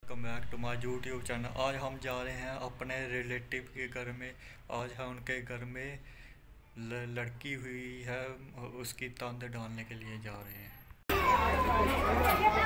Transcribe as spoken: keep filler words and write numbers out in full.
Welcome back to my YouTube channel. आज हम जा रहे हैं अपने रिलेटिव के घर में। आज हम उनके घर में लड़की हुई है, उसकी तंद डालने के लिए जा रहे हैं।